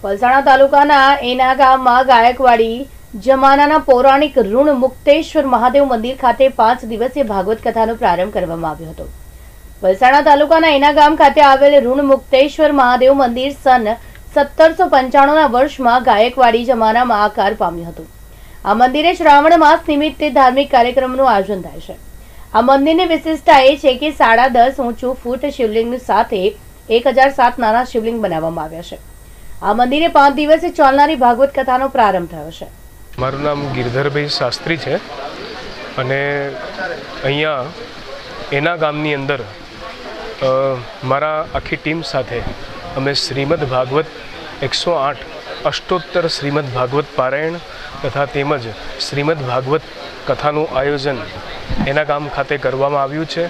પલસાણા તાલુકાના એના ગામમાં ગાયકવાડી જમાનાના પૌરાણિક ઋણ મુક્તેશ્વર મહાદેવ મંદિર ખાતે 5 દિવસીય ભાગવત કથાનો પ્રારંભ કરવામાં આવ્યો હતો। પલસાણા તાલુકાના એના ગામ ખાતે આવેલ ઋણ મુક્તેશ્વર મહાદેવ મંદિર સન 1795ના વર્ષમાં ગાયકવાડી જમાનામાં આકાર પામ્યું હતું। આ મંદિરે શ્રાવણ માસ નિમિત્તે ધાર્મિક કાર્યક્રમનું આયોજન થાય છે। આ મંદિરની વિશેષતા એ છે કે 10.5 ઊંચું ફૂટ શિવલિંગ સાથે 1007 નાના શિવલિંગ બનાવવામાં આવ્યા છે। આ મંદિરે 5 દિવસે ચાલનારી ભાગવત કથાનો પ્રારંભ થયો છે। મારું નામ ગિરધરભાઈ શાસ્ત્રી છે અને અહીંયા એના ગામની અંદર મારા આખી ટીમ સાથે અમે શ્રીમદ ભાગવત 108 અષ્ટોત્તર શ્રીમદ ભાગવત પારાયણ તથા તેમજ શ્રીમદ ભાગવત કથાનું આયોજન એના ગામ ખાતે કરવામાં આવ્યું છે।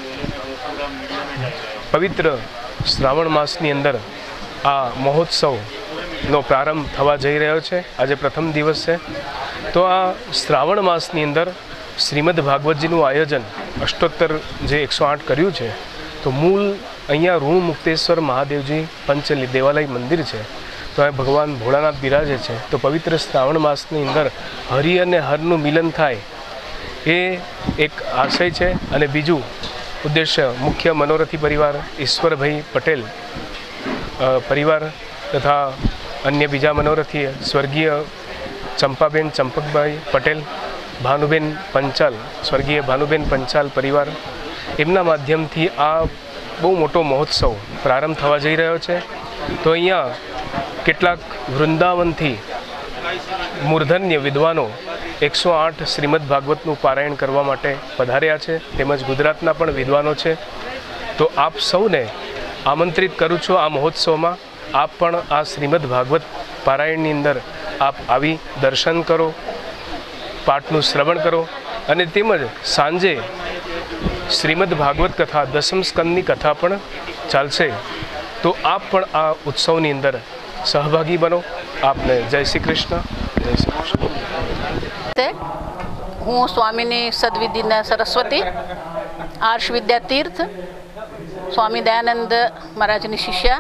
પવિત્ર શ્રાવણ માસની અંદર આ મહોત્સવનો પ્રારંભ થવા જઈ રહ્યો છે। આજે પ્રથમ દિવસ છે। તો આ શ્રાવણ માસની અંદર શ્રીમદ ભાગવતજીનું આયોજન અષ્ટોત્તર જે 108 કર્યું છે। તો મૂળ અહીંયા ઋણ મુક્તેશ્વર મહાદેવજી પંચ દેવાલય મંદિર છે। તો અહીં ભગવાન ભોળાનાથ બિરાજે છે। તો પવિત્ર શ્રાવણ માસની અંદર હરિ અને હરનું મિલન થાય એ એક આશય છે। અને બીજું ઉદ્દેશ્ય મુખ્ય મનોરથી પરિવાર ઈશ્વરભાઈ પટેલ પરિવાર તથા અન્ય બીજા મનોરથી સ્વર્ગીય ચંપાબેન ચંપકભાઈ પટેલ, ભાનુબેન પંચાલ, સ્વર્ગીય ભાનુબેન પંચાલ પરિવાર, એમના માધ્યમથી આ બહુ મોટો મહોત્સવ પ્રારંભ થવા જઈ રહ્યો છે। તો અહીંયા કેટલાક વૃંદાવનથી મૂર્ધન્ય વિદ્વાનો 108 શ્રીમદ ભાગવતનું પારાયણ કરવા માટે પધાર્યા છે, તેમજ ગુજરાતના પણ વિદ્વાનો છે। તો આપ સૌને આમંત્રિત કરું છું આ મહોત્સવમાં। આપ પણ આ શ્રીમદ ભાગવત પારાયણની અંદર આપ આવી દર્શન કરો, પાઠનું શ્રવણ કરો અને તેમજ સાંજે શ્રીમદ ભાગવત કથા 10મ સ્કંદની કથા પણ ચાલશે। તો આપ પણ આ ઉત્સવની અંદર સહભાગી બનો। આપને જય શ્રી કૃષ્ણ, જય શ્રી કૃષ્ણ। હું સ્વામીની સદવિદ્યા સરસ્વતી આર્ષ વિદ્યા तीर्थ स्वामी दयानंद महाराज की शिष्या।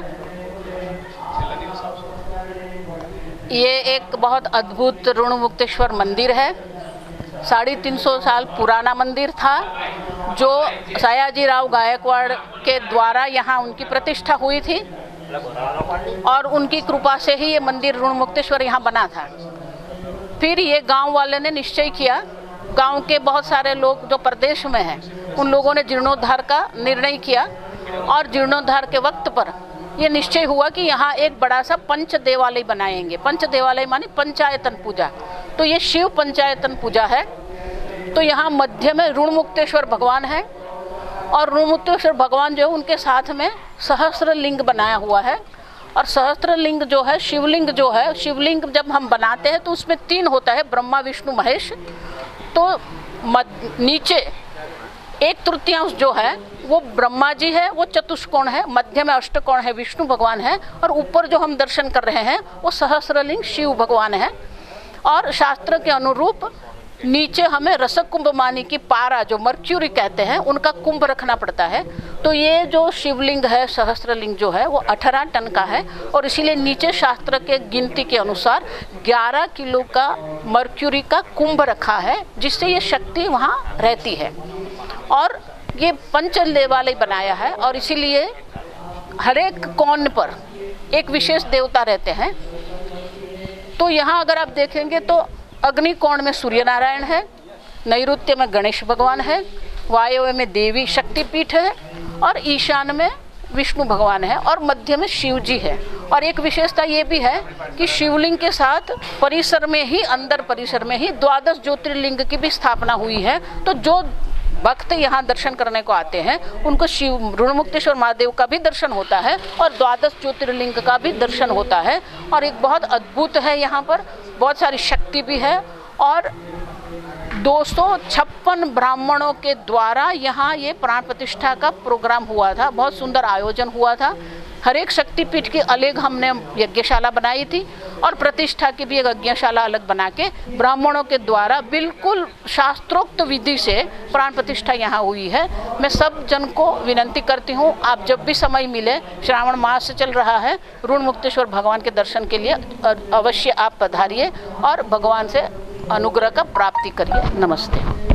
ये एक बहुत अद्भुत ऋण मुक्तेश्वर मंदिर है। 350 साल पुराना मंदिर था जो सयाजी राव गायकवाड़ के द्वारा यहाँ उनकी प्रतिष्ठा हुई थी और उनकी कृपा से ही ये मंदिर ऋण मुक्तेश्वर यहाँ बना था। फिर ये गांव वाले ने निश्चय किया, गांव के बहुत सारे लोग जो प्रदेश में हैं उन लोगों ने जीर्णोद्धार का निर्णय किया और जीर्णोद्धार के वक्त पर ये निश्चय हुआ कि यहाँ एक बड़ा सा पंच देवालय बनाएंगे। पंच देवालय मानी पंचायतन पूजा। तो ये शिव पंचायतन पूजा है। तो यहाँ मध्य में ऋण मुक्तेश्वर भगवान है और ऋण मुक्तेश्वर भगवान जो है उनके साथ में सहस्त्र लिंग बनाया हुआ है। और सहस्त्र लिंग जो है शिवलिंग जो है, शिवलिंग जब हम बनाते हैं तो उसमें 3 होता है, ब्रह्मा विष्णु महेश। तो नीचे 1/3 जो है वो ब्रह्मा जी है, वो चतुष्कोण है, मध्य में अष्टकोण है, विष्णु भगवान है, और ऊपर जो हम दर्शन कर रहे हैं वो सहस्रलिंग शिव भगवान है। और शास्त्र के अनुरूप नीचे हमें रसकुंभ मानी की पारा जो मर्क्यूरी कहते हैं उनका कुंभ रखना पड़ता है। तो ये जो शिवलिंग है सहस्त्रलिंग जो है वो 18 टन का है और इसीलिए नीचे शास्त्र के गिनती के अनुसार 11 किलो का मर्क्यूरी का कुंभ रखा है, जिससे ये शक्ति वहाँ रहती है। और ये पंच देवालय बनाया है और इसीलिए हर एक कोण पर एक विशेष देवता रहते हैं। तो यहाँ अगर आप देखेंगे तो अग्नि कोण में सूर्य नारायण है, नैऋत्य में गणेश भगवान है, वायव्य में देवी शक्तिपीठ है और ईशान में विष्णु भगवान है और मध्य में शिव जी है। और एक विशेषता ये भी है कि शिवलिंग के साथ परिसर में ही, अंदर परिसर में ही 12 ज्योतिर्लिंग की भी स्थापना हुई है। तो जो भक्त यहाँ दर्शन करने को आते हैं उनको शिव ऋण मुक्तेश्वर महादेव का भी दर्शन होता है और 12 ज्योतिर्लिंग का भी दर्शन होता है। और एक बहुत अद्भुत है, यहाँ पर बहुत सारी शक्ति भी है और 256 ब्राह्मणों के द्वारा यहाँ ये प्राण प्रतिष्ठा का प्रोग्राम हुआ था। बहुत सुंदर आयोजन हुआ था। हर एक शक्तिपीठ की अलग हमने यज्ञशाला बनाई थी और प्रतिष्ठा की भी एक यज्ञशाला अलग बना के ब्राह्मणों के द्वारा बिल्कुल शास्त्रोक्त विधि से प्राण प्रतिष्ठा यहाँ हुई है। मैं सब जन को विनंती करती हूँ, आप जब भी समय मिले, श्रावण मास चल रहा है, ऋण मुक्तेश्वर भगवान के दर्शन के लिए अवश्य आप पधारिए और भगवान से अनुग्रह का प्राप्ति करिए। नमस्ते।